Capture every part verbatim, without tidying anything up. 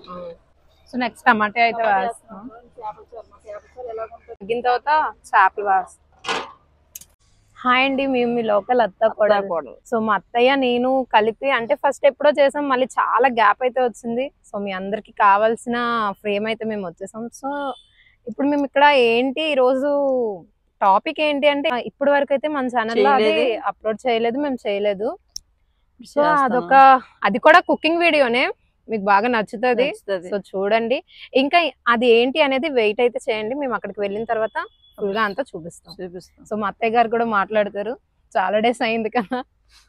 So next టమాటా అయితే వేస్తాం. తగ్గిన తర్వాత చేపలు వేస్తాం. హాయ్ అండి, మేము మీ లోకల్ అత్త కూడా. సో మా అత్తయ్య నేను కలిపి అంటే ఫస్ట్ ఎప్పుడో చేసాం, మళ్ళీ చాలా గ్యాప్ అయితే వచ్చింది. సో మీ అందరికి కావాల్సిన ఫ్రేమ్ అయితే మేము వచ్చేసాం. సో ఇప్పుడు మేము ఇక్కడ ఏంటి ఈరోజు టాపిక్ ఏంటి అంటే, ఇప్పటి వరకు అయితే మన ఛానల్లో అది అప్లోడ్ చేయలేదు, మేము చేయలేదు. సో అదొక అది కూడా కుకింగ్ వీడియోనే, మీకు బాగా నచ్చుతుంది. సో చూడండి. ఇంకా అది ఏంటి అనేది వెయిట్ అయితే చేయండి, మేము అక్కడికి వెళ్ళిన తర్వాత ఫుల్ గా అంతా చూపిస్తాం చూపిస్తాం సో మా అత్తయ్య గారు కూడా మాట్లాడతారు, చాలా డేస్ అయింది కదా.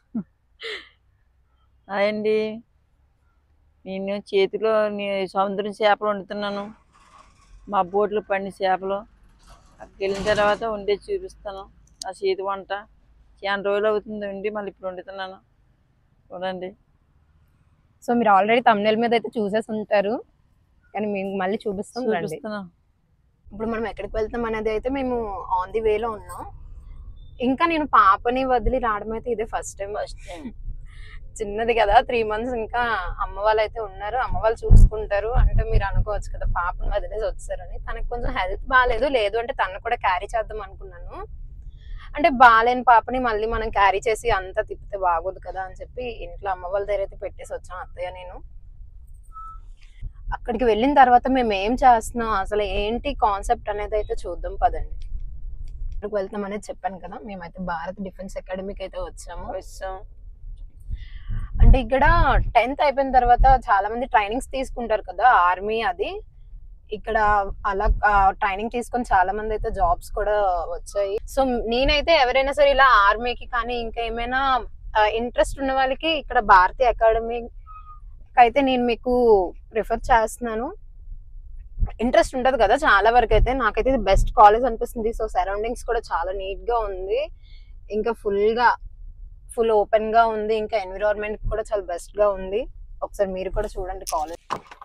అదండి, నేను చేతిలో సముద్రం చేపలు వండుతున్నాను, మా బోట్లు పండి చేపలు. అక్కడికి వెళ్ళిన తర్వాత వండేది చూపిస్తాను. ఆ చేతి వంట చాలా రోజులు అవుతుంది వండి, మళ్ళీ ఇప్పుడు వండుతున్నాను చూడండి. సో మీరు ఆల్రెడీ తమ్నెల్ మీద అయితే చూసేసి ఉంటారు, కానీ మేము మళ్ళీ చూపిస్తాం చూపిస్తున్నాం. ఇప్పుడు మనం ఎక్కడికి వెళ్తాం అనేది అయితే మేము ఆన్ ది వేలో ఉన్నాం. ఇంకా నేను పాపని వదిలి రావడం అయితే ఇదే ఫస్ట్ టైం. ఫస్ట్ టైం చిన్నది కదా, త్రీ మంత్స్. ఇంకా అమ్మ వాళ్ళు అయితే ఉన్నారు, అమ్మ వాళ్ళు చూసుకుంటారు అంటే మీరు అనుకోవచ్చు కదా పాపను వదిలేసి వచ్చారని. తనకు కొంచెం హెల్త్ బాగాలేదు, లేదు అంటే తను కూడా క్యారీ చేద్దాం అనుకున్నాను. అంటే బాగాలేని పాపని మళ్ళీ మనం క్యారీ చేసి అంతా తిప్పితే బాగోదు కదా అని చెప్పి ఇంట్లో అమ్మ వాళ్ళ దగ్గర అయితే పెట్టేసి వచ్చాం అత్తయ్య నేను. అక్కడికి వెళ్ళిన తర్వాత మేము ఏం చేస్తున్నాం, అసలు ఏంటి కాన్సెప్ట్ అనేది అయితే చూద్దాం పదండి. అక్కడికి వెళ్తాం అనేది చెప్పాను కదా, మేమైతే భారత్ డిఫెన్స్ అకాడమీకి అయితే వచ్చాము. వచ్చాం అంటే ఇక్కడ టెన్త్ అయిపోయిన తర్వాత చాలా మంది ట్రైనింగ్స్ తీసుకుంటారు కదా, ఆర్మీ అది. ఇక్కడ అలా ట్రైనింగ్ తీసుకొని చాలా మంది అయితే జాబ్స్ కూడా వచ్చాయి. సో నేనైతే ఎవరైనా సరే ఇలా ఆర్మీకి కానీ ఇంకా ఏమైనా ఇంట్రెస్ట్ ఉన్న వాళ్ళకి ఇక్కడ భారతీయ అకాడమీ అయితే నేను మీకు ప్రిఫర్ చేస్తున్నాను. ఇంట్రెస్ట్ ఉంటది కదా చాలా వరకు అయితే, నాకైతే ఇది బెస్ట్ కాలేజ్ అనిపిస్తుంది. సో సరౌండింగ్స్ కూడా చాలా నీట్ గా ఉంది, ఇంకా ఫుల్ గా ఫుల్ ఓపెన్ గా ఉంది, ఇంకా ఎన్విరాన్మెంట్ కూడా చాలా బెస్ట్ గా ఉంది. ఒకసారి మీరు కూడా చూడండి కాలేజ్.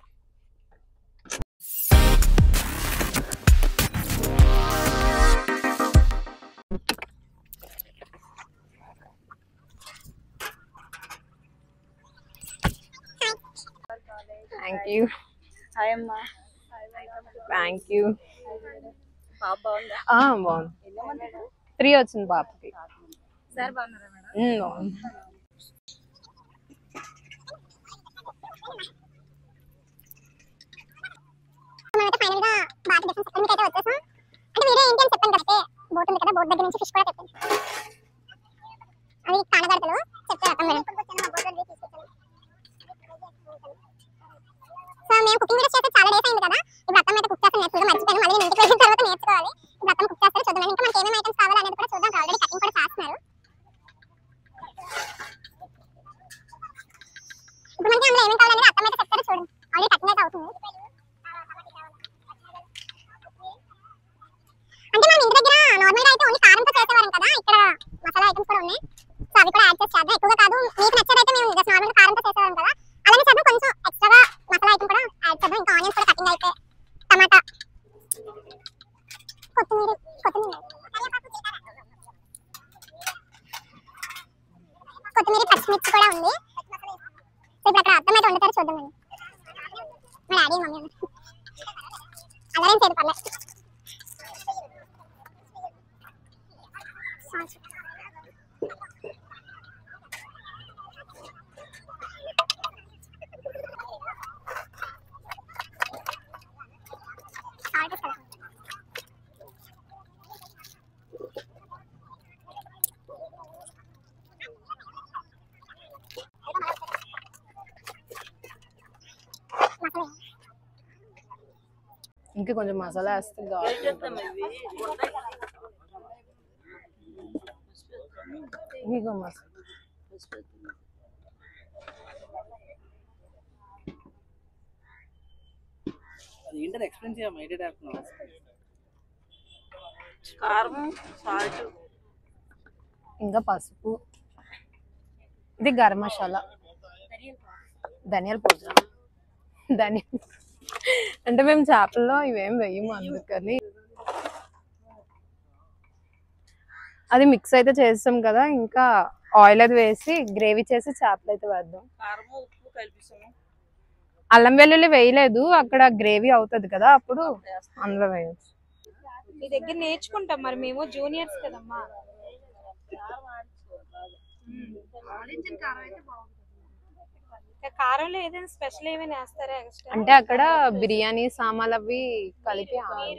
Thank you. హాయ్ అమ్మా. Thank you. పాప బాగుందా? బాగుంది, త్రీ వచ్చింది పాపకి. సార్ బాగున్నారా మేడం? బాగుంది. సో మేము కుకింగ్ వీడియోస్ చేస్తే చాలా డేస్ అయింది కదా, ఇప్పుడు అత్తమ్మ అయితే కుక్ చేస్తే నేర్చుకోవడం మర్చిపోయాను. మళ్ళీ నేను ఇంటికి వెళ్ళిన తర్వాత నేర్చుకోవాలి. ఇప్పుడు అత్తమ్మ కుక్ చేస్తే చూద్దాం. ఇంకా మనకి ఏమేమి ఐటమ్స్ కావాలి అనేది కూడా చూద్దాం. ఆల్రెడీ కటింగ్ కూడా చేస్తున్నారు. ఇప్పుడు మనకి అందులో ఏమేమి కావాలనేది అత్తమ్మ అయితే చెప్తారు చూడండి. ఆల్రెడీ కటింగ్ అయితే అవుతుంది. అంటే మనం ఇంటి దగ్గర నార్మల్గా అయితే ఓన్లీ కారంతో చేసేవారం కదా, ఇక్కడ మసాలా ఐటమ్స్ కూడా ఉన్నాయి. సో అవి కూడా యాడ్ చేసి చేద్దాం. ఎక్కువగా కాదు, మీకు నచ్చేదైతే మేము జస్ట్ నార్మల్గా కారంతో చేసేవారం కదా, అలానే చేద్దాం. కొంచెం ఎక్స్ట్రాగా మసాలా ఐటమ్ కూడా యాడ్ చేద్దాం. ఇంకా ఆనియన్స్ కూడా కటింగ్ అయితే, టమాటా, కొత్తిమీర కొత్తిమీర కొత్తిమీర పచ్చిమిర్చి కూడా ఉంది. సో ఇప్పుడు అక్కడ అర్థం అయితే వండుతారు చూద్దామండి. మా డాడీ మమ్మీ అదేం చేయదు పర్లేదు. ఇంకా కొంచెం మసాలా వేస్తే ఇగో మసాలా. ఏంటది ఎక్స్ప్లెయిన్ చేయమ్మా, ఏంటి చేస్తున్నావు? కారం, సాల్ట్, ఇంకా పసుపు, ఇది గరం మసాలా, ధనియాల పొడి. ధనియాల అంటే మేము చేపల్లో ఇవేం వేయము, అందుకని అది మిక్స్ అయితే చేస్తాం కదా. ఇంకా ఆయిల్ అది వేసి గ్రేవీ చేసి చేపలు అయితే వేద్దాం. అల్లం వెల్లుల్లి వేయలేదు, అక్కడ గ్రేవీ అవుతుంది కదా అప్పుడు అందులో వేయచ్చు. మీ దగ్గర నేర్చుకుంటాం మరి, మేము జూనియర్స్ కదమ్మా. కారంలో ఏదైనా స్పెషల్ ఏమైనా వేస్తారా ఎక్స్ట్రా? అంటే అక్కడ బిర్యానీ సామాన్లు అవి కలిపి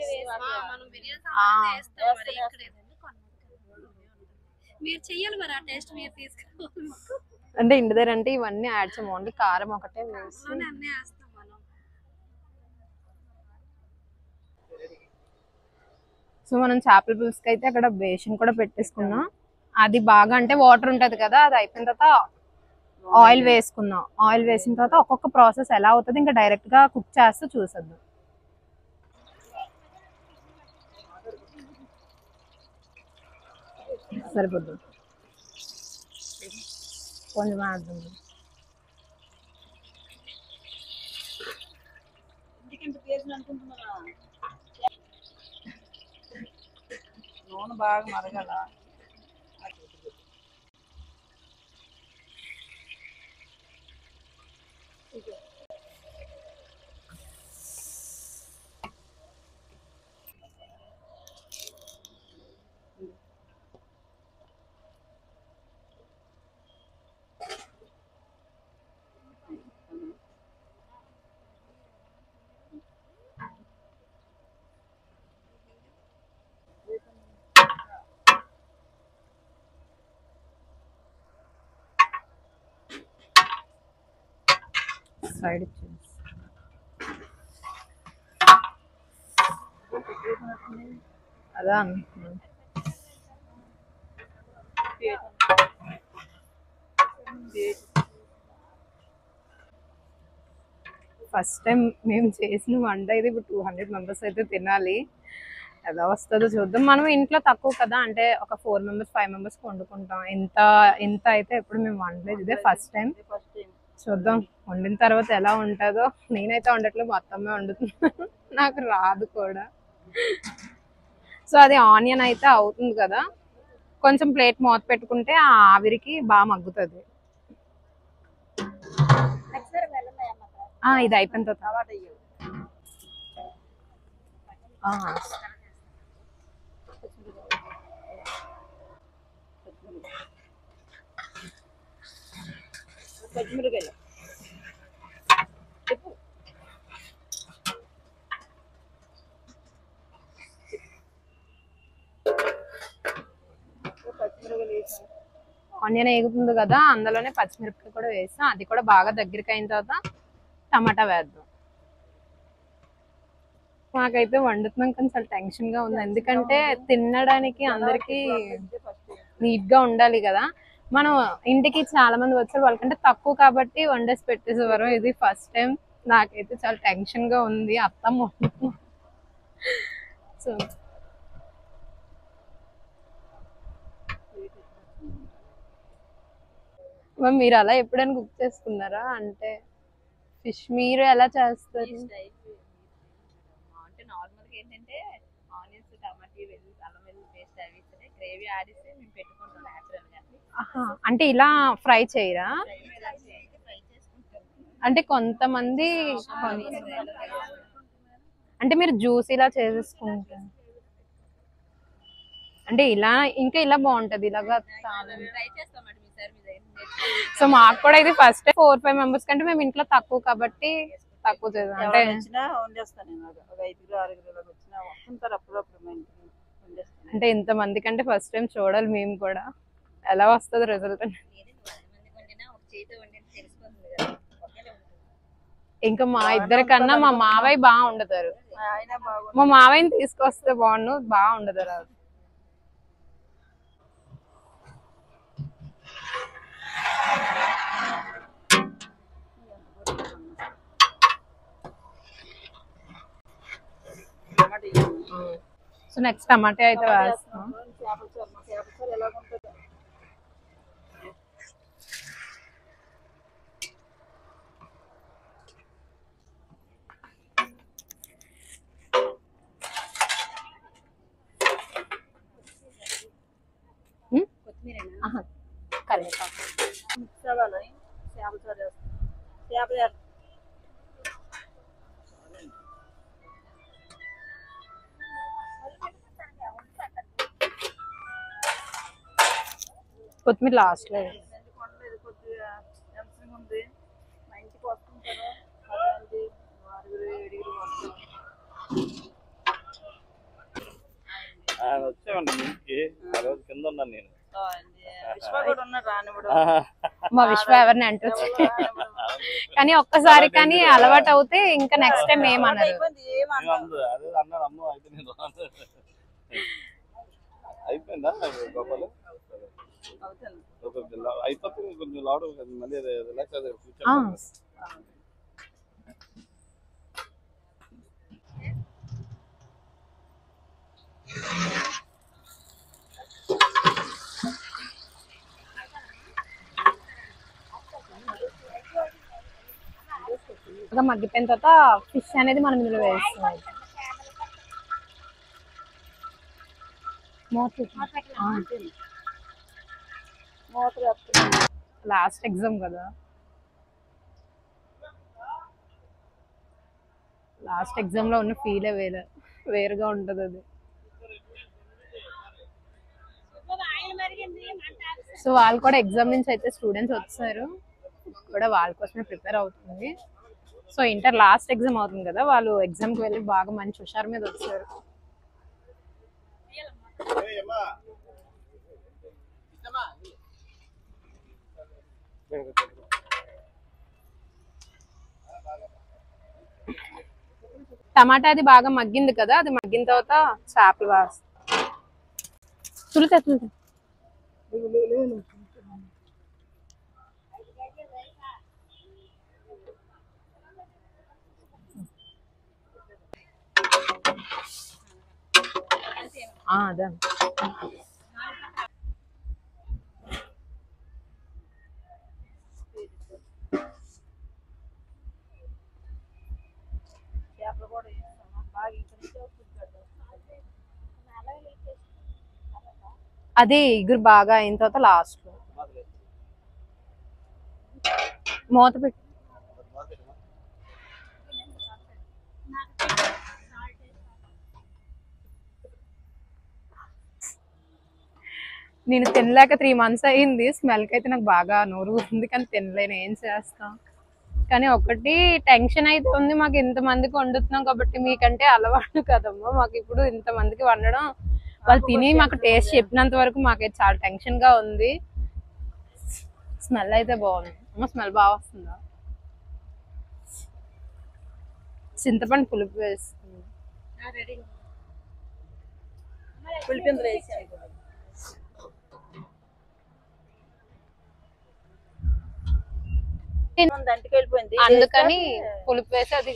మీరు చెయ్యాలి మరి, ఆ టేస్ట్ మీరు తీసుకుని. అంటే ఇంటి దగ్గర అంటే ఇవన్నీ యాడ్ చేయము, ఓన్లీ కారం ఒకటే వేసి. అన్నీ వేస్తాం మనం. సో మనం చేపల పులుసుకి అయితే అక్కడ బేషన్ కూడా పెట్టేసుకున్నాం. అది బాగా అంటే వాటర్ ఉంటది కదా, అది అయిపోయిన తర్వాత ఆయిల్ వేసుకుందాం. ఆయిల్ వేసిన తర్వాత ఒక్కొక్క ప్రాసెస్ ఎలా అవుతుంది ఇంకా డైరెక్ట్ గా కుక్ చేస్తూ చూసేద్దాం. సరిపోద్దు, కొంచెం వేద్దాం. నూనె బాగా మరగాల. సైడ్ ఇచ్చేసి అదా అనుకున్నాను. ఫస్ట్ టైం మేము చేసిన వంట అయితే ఇప్పుడు టూ హండ్రెడ్ మెంబర్స్ అయితే తినాలి. ఎలా వస్తుందో చూద్దాం. మనం ఇంట్లో తక్కువ కదా, అంటే ఒక ఫోర్ మెంబర్స్ ఫైవ్ మెంబర్స్ వండుకుంటాం. ఎంత ఎంత అయితే ఎప్పుడు మేము వండలేదు, ఇదే ఫస్ట్ టైం. చూద్దాం వండిన తర్వాత ఎలా ఉంటుందో. నేనైతే వండట్లేదు, మా అత్తమ్మే వండుతున్నాను, నాకు రాదు కూడా. సో అది ఆనియన్ అయితే అవుతుంది కదా, కొంచెం ప్లేట్ మూత పెట్టుకుంటే ఆ ఆవిరికి బాగా మగ్గుతుంది. ఇది అయిపోయిన తర్వాత పచ్చిమిరకాయలు ఆనియన్ వేగుతుంది కదా, అందులోనే పచ్చిమిరపకాయ కూడా వేస్తాం. అది కూడా బాగా దగ్గరికి అయిన తర్వాత టమాటా వేద్దాం. మాకైతే వండుతున్నాం కానీ చాలా టెన్షన్ గా ఉంది, ఎందుకంటే తినడానికి అందరికి నీట్ గా ఉండాలి కదా. మనం ఇంటికి చాలా మంది వచ్చారు, వాళ్ళకంటే తక్కువ కాబట్టి వండేసి పెట్టేసేవారు. ఇది ఫస్ట్ టైం, నాకైతే చాలా టెన్షన్ గా ఉంది. అత్తమ్మ వండుతున్నాం. సో మీరు అలా ఎప్పుడైనా కుక్ చేసుకున్నారా? అంటే ఫిష్ మీరు ఎలా చేస్తారు? అంటే నార్మల్గా ఏంటంటే ఆనియన్స్, టమాటా, వెల్లుల్లి, అల్లం వెల్లుల్లి పేస్ట్ అవి ఇస్తే గ్రేవీ ఆడిస్తే మేము పెట్టుకుంటాం న్యాచురల్ గా. అంటే ఇలా ఫ్రై చేయరా? అంటే కొంతమంది అంటే మీరు జ్యూస్ ఇలా చేసేసుకుంటారు. అంటే ఇలా ఇంకా ఇలా బాగుంటది ఇలాగా. సో మాకు కూడా ఇది ఫస్ట్ ఫోర్ ఫైవ్ మెంబర్స్ కంటే మేము ఇంట్లో తక్కువ కాబట్టి తక్కువ చేద్దాం. అంటే అంటే ఇంత మంది కంటే ఫస్ట్ టైం చూడాలి మేము కూడా, ఎలా వస్తుంది రిజల్ట్. ఇంకా మా ఇద్దరి కన్నా మా మావయ్య బాగా వండుతారు. మా మావయ్యని తీసుకొస్తే బాగుండు, బాగా వండుతారు. సో నెక్స్ట్ టమాటా అయితే వేస్తాం. కరివేపాకు మిక్స్ అవ్వాలి. చేపల చారు చేస్తాం. చేప కొత్తిమీర లాస్ట్ లో కొండలేదు కొద్దిగా ఎంసంగా ఉంది. మా ఇంటికి వస్తుంటారు పది ఆరుగురు ఏడుగురు వస్తారు. వచ్చామండి ఇంటికి ఆ రోజు కింద ఉన్నాను నేను. విశ్వ కూడా ఉన్నారు రానివ్వడు. మా విశ్వ ఎవరిని ఎంటర్ కానీ ఒక్కసారి కానీ అలవాటు అవుతే ఇంకా నెక్స్ట్ టైం ఏమన్నారు. అదే అన్నారు అమ్మ అయితే నేను అయిపోయిందా గోపాలు అయిపోతే కొంచెం లాడు మళ్ళీ రిలాక్స్ అదే మగ్గిపోయిన తర్వాత ఫిష్ అనేది మనం ఇందులో వేస్తున్నాం. లాస్ట్ ఎగ్జామ్ కదా, లాస్ట్ ఎగ్జామ్ లో ఉన్న ఫీలే వేరే వేరుగా ఉంటది అది. సో వాళ్ళు కూడా ఎగ్జామ్ నుంచి అయితే స్టూడెంట్స్ వచ్చారు కూడా వాళ్ళ కోసమే ప్రిపేర్ అవుతుంది. సో ఇంటర్ లాస్ట్ ఎగ్జామ్ అవుతుంది కదా, వాళ్ళు ఎగ్జామ్కి వెళ్ళి బాగా మంచి హుషారు మీద వచ్చారు. టమాటా అది బాగా మగ్గింది కదా, అది మగ్గిన తర్వాత చేపలు వేస్తా తులుతా తులుతా అదే అది ఇగురు బాగా అయిన తర్వాత లాస్ట్ లో మూత పెట్టి నేను తినలేక త్రీ మంత్స్ అయింది. స్మెల్కి అయితే నాకు బాగా నోరు ఉంది కానీ తినలేను, ఏం చేస్తాం. కానీ ఒకటి టెన్షన్ అయితే ఉంది, మాకు ఇంతమందికి వండుతున్నాం కాబట్టి. మీకంటే అలవాటు కదమ్మా మాకు ఇప్పుడు ఇంతమందికి వండడం, వాళ్ళు తిని మాకు టేస్ట్ చెప్పినంత వరకు మాకైతే చాలా టెన్షన్ గా ఉంది. స్మెల్ అయితే బాగుంది. అమ్మ స్మెల్ బాగా వస్తుందా? చింతపండు పులుపు వేస్తుంది. అందుకని పులుపు వేసి అది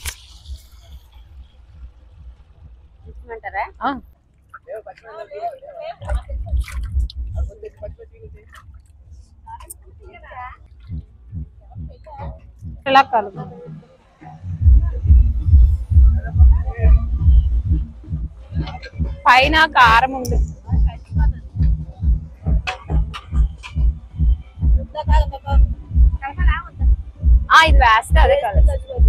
ఇలా కలుపు. పైన కారం ఉంది, ఇది వేస్తే అదే కదా.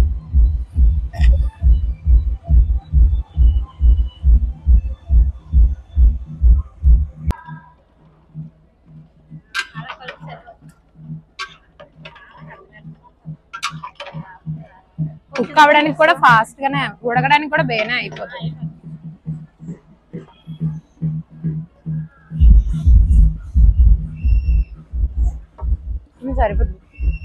కుక్ అవ్వడానికి కూడా ఫాస్ట్ గానే, ఉడకడానికి కూడా బేనే అయిపోతుంది. సరిపోతుంది.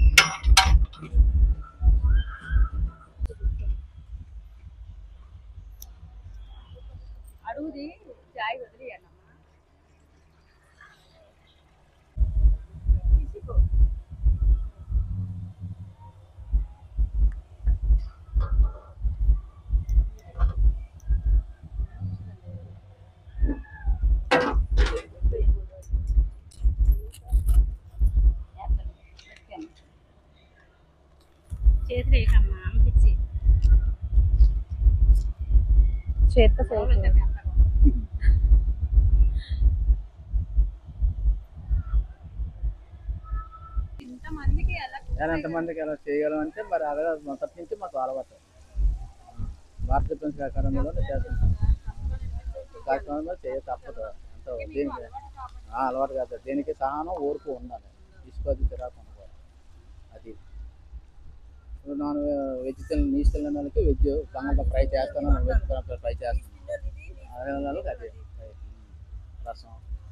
అడుగుది చాయ్ వదిలి చేతులు వేయకమ్మా, అమ్మకిచ్చి చేతితో ఇంతమందికి ఎలా ఎంతమందికి ఎలా చేయగలం అంటే మరి అదే మొదటి నుంచి మాకు అలవాటు. భారత డిఫెన్స్ అకాడమీలో చేస్తాం, కార్యక్రమంలో చేయ తప్పదు. అంత అలవాటు కాదు. దేనికి సహనం ఓర్పు ఉండాలి. తీసుకోవద్దు చిరాకు అనుకోవాలి. అది నాన్ వెజ్ తిన నీచు తిన్న వాళ్ళకి వెజ్ బంగాళ ఫ్రై చేస్తాను, వెజ్ ఫ్రై చేస్తాను. అదే వాళ్ళకి అదే రసం.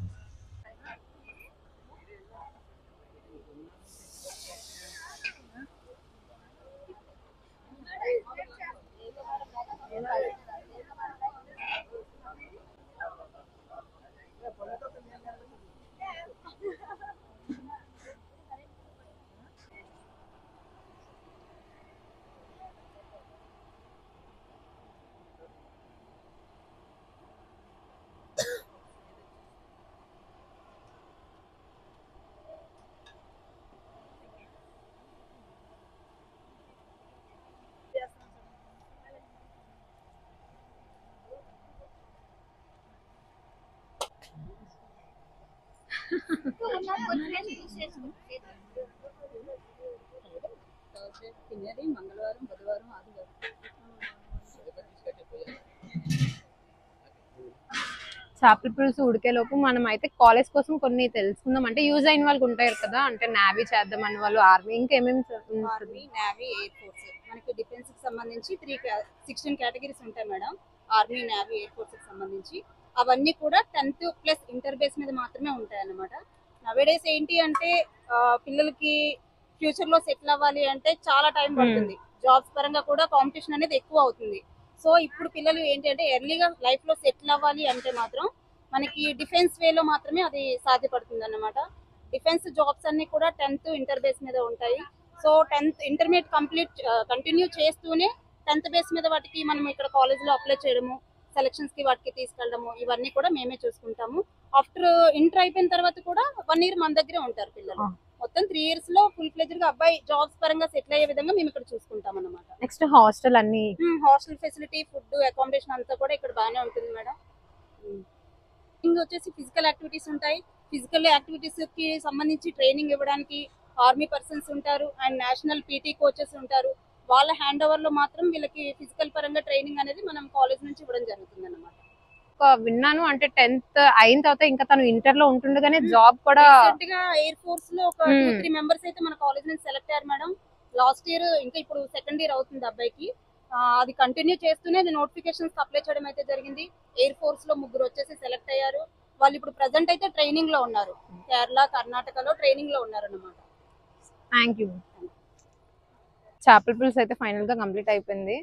మంగళవారం, బుధవారం, ఆదివారం చేపల పులుసు ఉడికేలోపు మనం అయితే కాలేజ్ కోసం కొన్ని తెలుసుకుందాం. అంటే యూజ్ అయిన వాళ్ళకి ఉంటారు కదా, అంటే నావీ చేద్దాం అని వాళ్ళు, ఆర్మీ, ఇంకేమేమి ఆర్మీ, నేవీ, ఎయిర్ ఫోర్స్. మనకి డిఫెన్స్ కి సంబంధించి త్రీ సిక్స్టీన్ కేటగిరీస్ ఉంటాయి madam. Army, navy, air force కి సంబంధించి అవన్నీ కూడా టెన్త్ ప్లస్ ఇంటర్ బేస్ మీద మాత్రమే ఉంటాయి అన్నమాట. నవేడేస్ ఏంటి అంటే పిల్లలకి ఫ్యూచర్ లో సెటిల్ అవ్వాలి అంటే చాలా టైం పడుతుంది. జాబ్స్ పరంగా కూడా కాంపిటీషన్ అనేది ఎక్కువ అవుతుంది. సో ఇప్పుడు పిల్లలు ఏంటి అంటే ఎర్లీగా లైఫ్ లో సెటిల్ అవ్వాలి అంటే మాత్రం మనకి డిఫెన్స్ వేలో మాత్రమే అది సాధ్యపడుతుంది అన్నమాట. డిఫెన్స్ జాబ్స్ అన్ని కూడా టెన్త్ ఇంటర్ బేస్ మీద ఉంటాయి. So tenth intermediate complete continue చేస్తూనే టెన్త్ బేస్ మీద వాటికి మనం ఇక్కడ కాలేజ్ లో అప్లై చేయడము, సెలక్షన్స్ కి వాటికి తీసుకెళ్ళడము, ఇవన్నీ కూడా మేమే చూసుకుంటాము. ఆఫ్టర్ ఇంటర్ అయిపోయిన తర్వాత కూడా వన్ ఇయర్ మన దగ్గరే ఉంటారు పిల్లలు. మొత్తం త్రీ ఇయర్స్ లో ఫుల్ ఫ్లెజ్డ్ గా అబ్బాయి జాబ్స్ పరంగా సెటిల్ అయ్యే విధంగా మేము ఇక్కడ చూసుకుంటాం అన్నమాట. నెక్స్ట్ హాస్టల్ అన్ని హాస్టల్ ఫెసిలిటీ, ఫుడ్, అకామిడేషన్ అంతా కూడా ఇక్కడ బాగానే ఉంటుంది మేడం. ఇంకా వచ్చేసి ఫిజికల్ యాక్టివిటీస్ ఉంటాయి. ఫిజికల్ యాక్టివిటీస్ కి సంబంధించి ట్రైనింగ్ ఇవ్వడానికి ఆర్మీ పర్సన్స్ ఉంటారు అండ్ నేషనల్ పీటీ కోచెస్ ఉంటారు. వాళ్ళ హ్యాండ్ ఓవర్ లో మాత్రం వీళ్ళకి ఫిజికల్ పరంగా ట్రైనింగ్ అనేది మనం కాలేజ్ నుంచి ఇవ్వడం జరుగుతుంది అన్నమాట. విన్నాను అంటే టెన్త్ అయిన తర్వాత ఇంకా తను ఇంటర్ లో ఉంటుండగానే జాబ్ కూడా ఎయిర్ ఫోర్స్ లో ఒక టూ త్రీ మెంబర్స్ అయితే మన కాలేజ్ నుంచి సెలెక్ట్ అయ్యారు మేడం. లాస్ట్ ఇయర్ ఇంకా ఇప్పుడు సెకండ్ ఇయర్ అవుతుంది అబ్బాయికి. అది కంటిన్యూ చేస్తూనే అది నోటిఫికేషన్స్ అప్లై చేయడం అయితే జరిగింది. ఎయిర్ ఫోర్స్ లో ముగ్గురు వచ్చేసి సెలెక్ట్ అయ్యారు. వాళ్ళు ఇప్పుడు ప్రెసెంట్ అయితే ట్రైనింగ్ లో ఉన్నారు. కేరళ, కర్ణాటకలో ట్రైనింగ్ లో ఉన్నారు అన్నమాట. Thank you. చేపల పులుసు అయితే ఫైనల్ గా కంప్లీట్ అయిపోయింది.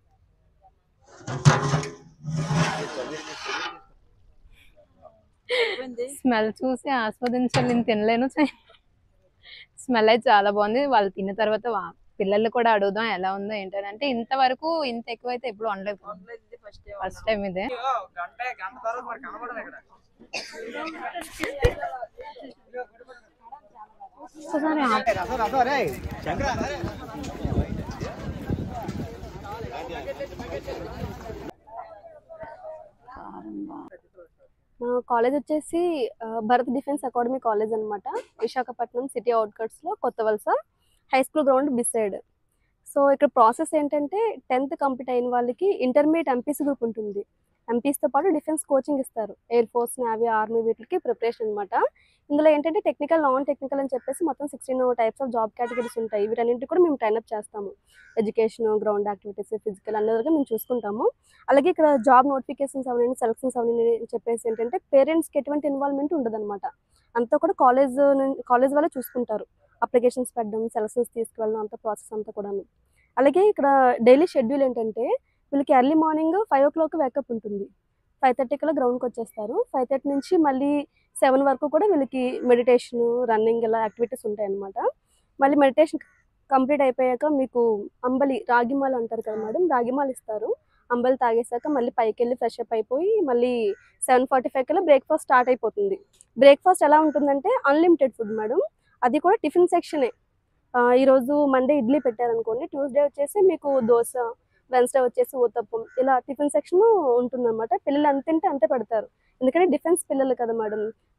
స్మెల్ చూసి ఆస్వాదించాలి, తినలేను. స్మెల్ అయితే చాలా బాగుంది. వాళ్ళు తిన్న తర్వాత పిల్లలు కూడా అడుగుదాం ఎలా ఉందో ఏంటని. అంటే ఇంతవరకు ఇంత ఎక్కువ అయితే ఎప్పుడు వండలేదు, ఫస్ట్ టైం ఇదే. కాలేజ్ వచ్చేసి భరత్ డిఫెన్స్ అకాడమీ కాలేజ్ అనమాట. విశాఖపట్నం సిటీ అవుట్కట్స్ లో Kothavalasa high school ground beside. So ఇక్కడ ప్రాసెస్ ఏంటంటే టెన్త్ కంప్లీట్ అయిన వాళ్ళకి ఇంటర్మీడియట్ ఎంపీసీ గ్రూప్ ఉంటుంది. ఎంపీస్తో పాటు డిఫెన్స్ కోచింగ్ ఇస్తారు. ఎయిర్ ఫోర్స్, నేవీ, ఆర్మీ వీటికి ప్రిపరేషన్ అనమాట. ఇందులో ఏంటంటే టెక్నికల్, నాన్ టెక్నికల్ అని చెప్పేసి మొత్తం sixteen types of job categories ఉంటాయి. వీటన్నింటి కూడా మేము ట్రైనప్ చేస్తాము. ఎడ్యుకేషన్, గ్రౌండ్ యాక్టివిటీస్, ఫిజికల్ అన్నదిగా మేము చూసుకుంటాము. అలాగే ఇక్కడ జాబ్ నోటిఫికేషన్స్ అవన్నీ, సెలక్షన్స్ అవన్నీ చెప్పేసి ఏంటంటే పేరెంట్స్కి ఎటువంటి ఇన్వాల్వ్మెంట్ ఉండదు అనమాట. అంతా కూడా కాలేజ్ కాలేజ్ వాళ్ళే చూసుకుంటారు. అప్లికేషన్స్ పెట్టడం, సెలక్షన్స్ తీసుకువెళ్ళడం, అంత ప్రాసెస్ అంతా కూడాను. అలాగే ఇక్కడ డైలీ షెడ్యూల్ ఏంటంటే వీళ్ళకి early morning five o'clock wake up ఉంటుంది. ఫైవ్ థర్టీ కల్లా గ్రౌండ్కి వచ్చేస్తారు. ఫైవ్ థర్టీ నుంచి మళ్ళీ సెవెన్ వరకు కూడా వీళ్ళకి మెడిటేషన్, రన్నింగ్ ఇలా యాక్టివిటీస్ ఉంటాయి అన్నమాట. మళ్ళీ మెడిటేషన్ కంప్లీట్ అయిపోయాక మీకు అంబలి, రాగిమాల అంటారు కదా మేడం, రాగిమాల ఇస్తారు. అంబలి తాగేసాక మళ్ళీ పైకి వెళ్ళి ఫ్రెష్ అప్ అయిపోయి మళ్ళీ సెవెన్ ఫార్టీ ఫైవ్ కల్లా బ్రేక్ఫాస్ట్ స్టార్ట్ అయిపోతుంది. బ్రేక్ఫాస్ట్ ఎలా ఉంటుందంటే అన్లిమిటెడ్ ఫుడ్ మేడం. అది కూడా టిఫిన్ సెక్షనే. ఈరోజు మండే ఇడ్లీ పెట్టారనుకోండి, ట్యూస్డే వచ్చేసి మీకు దోశ, వెన్స్డే వచ్చేసి ఊతప్పం, ఇలా టిఫిన్ సెక్షన్ ఉంటుందన్నమాట. పిల్లలు ఎంత తింటే అంతే పెడతారు. ఎందుకంటే డిఫెన్స్ పిల్లలు కదా మేడం,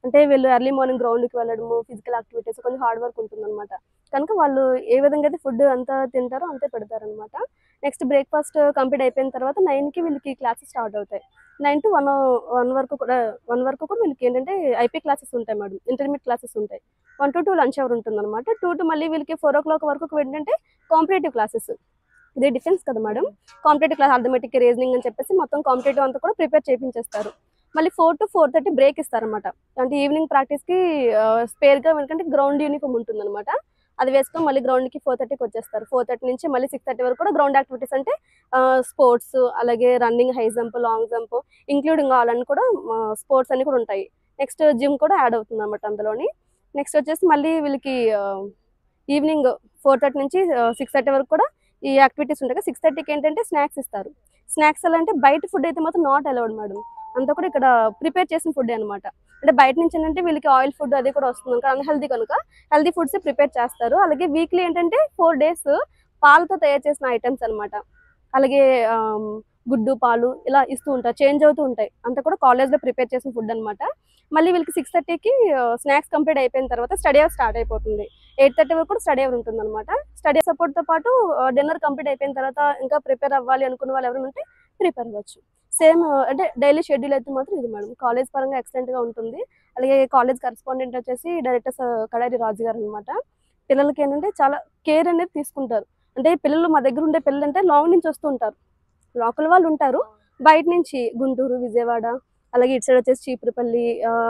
అంటే వీళ్ళు ఎర్లీ మార్నింగ్ గ్రౌండ్కి వెళ్ళడము, ఫిజికల్ యాక్టివిటీస్, కొంచెం హార్డ్ వర్క్ ఉంటుందన్నమాట. కనుక వాళ్ళు ఏ విధంగా అయితే ఫుడ్ అంతా తింటారో అంతే పెడతారనమాట. నెక్స్ట్ బ్రేక్ఫాస్ట్ కంప్లీట్ అయిపోయిన తర్వాత నైన్కి వీళ్ళకి క్లాసెస్ స్టార్ట్ అవుతాయి. నైన్ టు వన్ వన్ వరకు కూడా వన్ వరకు కూడా వీళ్ళకి ఏంటంటే ఐపీ క్లాసెస్ ఉంటాయి మేడం, ఇంటర్మీడియట్ క్లాసెస్ ఉంటాయి. One to two lunch hour ఉంటుంది అనమాట. టూ టు మళ్ళీ వీళ్ళకి ఫోర్ ఓ క్లాక్ వరకు ఏంటంటే కాంపిటేటివ్ క్లాసెస్. ఇదే డిఫెన్స్ కదా madam, competitive class, arithmetic, reasoning అని చెప్పేసి మొత్తం కాంపిటేటివ్ అంతా కూడా ప్రిపేర్ చేయించేస్తారు. మళ్ళీ four to four thirty break ఇస్తారనమాట. అంటే ఈవినింగ్ ప్రాక్టీస్కి స్పేర్గా ఎందుకంటే గ్రౌండ్ యూనిఫామ్ ఉంటుందన్నమాట, అది వేసుకొని మళ్ళీ గ్రౌండ్కి ఫోర్ థర్టీకి వచ్చేస్తారు. ఫోర్ థర్టీ నుంచి మళ్ళీ సిక్స్ థర్టీ వరకు కూడా గ్రౌండ్ యాక్టివిటీస్ అంటే స్పోర్ట్స్, అలాగే running, high jump, long jump, including all అని కూడా స్పోర్ట్స్ అన్ని కూడా ఉంటాయి. నెక్స్ట్ జిమ్ కూడా యాడ్ అవుతుంది అనమాట అందులోని. నెక్స్ట్ వచ్చేసి మళ్ళీ వీళ్ళకి ఈవినింగ్ ఫోర్ థర్టీ నుంచి సిక్స్ థర్టీ వరకు కూడా ఈ యాక్టివిటీస్ ఉంటాయి. సిక్స్ థర్టీకి ఏంటంటే స్నాక్స్ ఇస్తారు. స్నాక్స్ ఎలా అంటే బయట ఫుడ్ అయితే మాత్రం నాట్ అలౌడ్ మేడం, అంతా కూడా ఇక్కడ ప్రిపేర్ చేసిన ఫుడ్ అనమాట. అంటే బయట నుంచి ఏంటంటే వీళ్ళకి ఆయిల్ ఫుడ్ అది కూడా వస్తుంది కనుక అన్హెల్దీ కనుక హెల్దీ ఫుడ్స్ ప్రిపేర్ చేస్తారు. అలాగే వీక్లీ ఏంటంటే ఫోర్ డేస్ పాలతో తయారు చేసిన ఐటమ్స్ అనమాట, అలాగే గుడ్డు, పాలు ఇలా ఇస్తూ ఉంటారు, చేంజ్ అవుతూ ఉంటాయి. అంతా కూడా కాలేజ్లో ప్రిపేర్ చేసిన ఫుడ్ అనమాట. మళ్ళీ వీళ్ళకి సిక్స్ థర్టీకి స్నాక్స్ కంప్లీట్ అయిపోయిన తర్వాత స్టడీ అవర్ స్టార్ట్ అయిపోతుంది. ఎయిట్ థర్టీ వరకు కూడా స్టడీ అవర్ ఉంటుంది అనమాట. స్టడీ సపోర్ట్తో పాటు డిన్నర్ కంప్లీట్ అయిపోయిన తర్వాత ఇంకా ప్రిపేర్ అవ్వాలి అనుకున్న వాళ్ళు ఎవరైనా ఉంటే ప్రిపేర్ అవ్వచ్చు. సేమ్ అంటే డైలీ షెడ్యూల్ అయితే మాత్రం ఇది మేడం, కాలేజ్ పరంగా ఎక్సలెంట్గా ఉంటుంది. అలాగే కాలేజ్ కరెస్పాండెంట్ వచ్చేసి డైరెక్టర్ కడారి రాజు గారు అనమాట. పిల్లలకి ఏంటంటే చాలా కేర్ అనేది తీసుకుంటారు. అంటే పిల్లలు మా దగ్గర ఉండే పిల్లలు అంటే లాంగ్ నుంచి వస్తూ ఉంటారు, లోకల్ వాళ్ళు ఉంటారు, బయట నుంచి గుంటూరు, విజయవాడ, అలాగే ఇటు సైడ్ వచ్చేసి చీపురుపల్లి,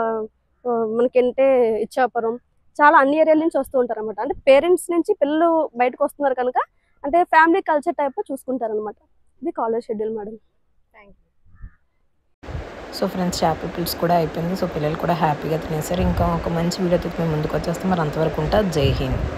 మనకంటే ఇచ్చాపురం, చాలా అన్ని ఏరియాల నుంచి వస్తూ ఉంటారు అనమాట. అంటే పేరెంట్స్ నుంచి పిల్లలు బయటకు వస్తున్నారు కనుక అంటే ఫ్యామిలీ కల్చర్ టైప్ చూసుకుంటారు అనమాట. ఇది college schedule madam. Thank you. So friends, చేపల పులుసు కూడా అయిపోయింది. సో పిల్లలు కూడా హ్యాపీగా తినేసారు. ఇంకా ఒక మంచి వీడియోతో మేము ముందుకు వచ్చేస్తాం. మరి అంతవరకు ఉంటా. జై హింద్.